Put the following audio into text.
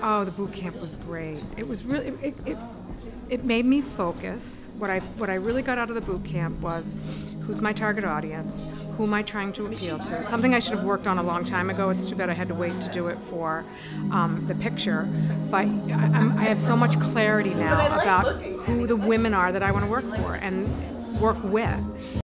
Oh, the boot camp was great. It was really, it made me focus. What I really got out of the boot camp was, who's my target audience? Who am I trying to appeal to? Something I should have worked on a long time ago. It's too bad I had to wait to do it for the picture. But I have so much clarity now about who the women are that I want to work for and work with.